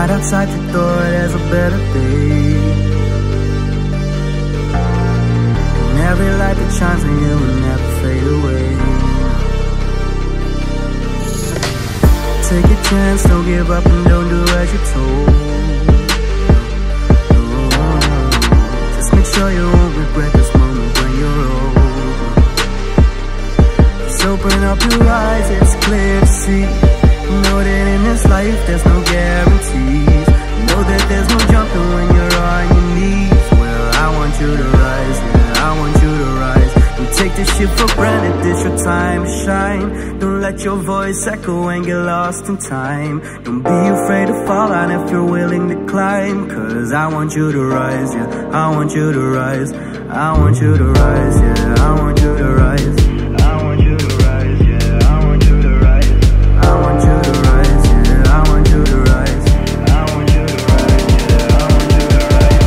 Right outside your door, there's a better day. And every light that shines on you will never fade away. Take a chance, don't give up and don't do as you're told. Just make sure you won't regret this moment when you're old. Just open up your eyes, it's clear to see. Know that in this life there's no guarantees. Know that there's no jumping when you're on your knees. Well, I want you to rise, yeah, I want you to rise. Don't take this shit for granted, this your time to shine. Don't let your voice echo and get lost in time. Don't be afraid to fall out if you're willing to climb. Cause I want you to rise, yeah, I want you to rise. I want you to rise, yeah, I want you to rise. I want you to rise, yeah, I want you to rise. I want you to rise, yeah, I want you to rise. I want you to rise, yeah, I want you to rise.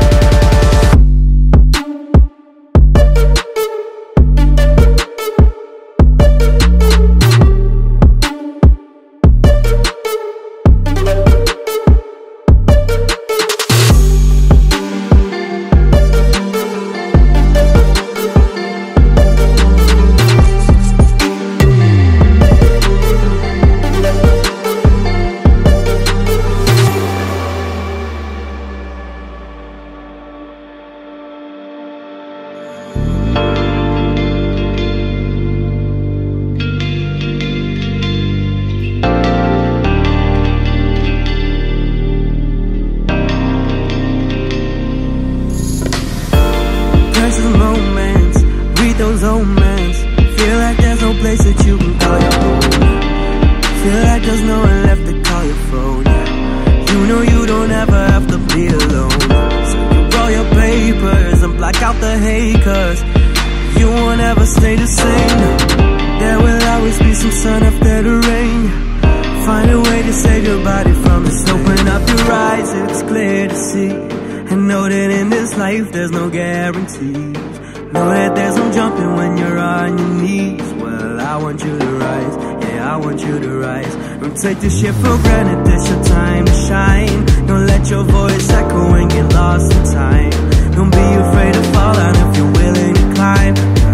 Take this shit for granted, this your time to shine. Don't let your voice echo and get lost in time. Don't be afraid to fall out if you're willing to climb.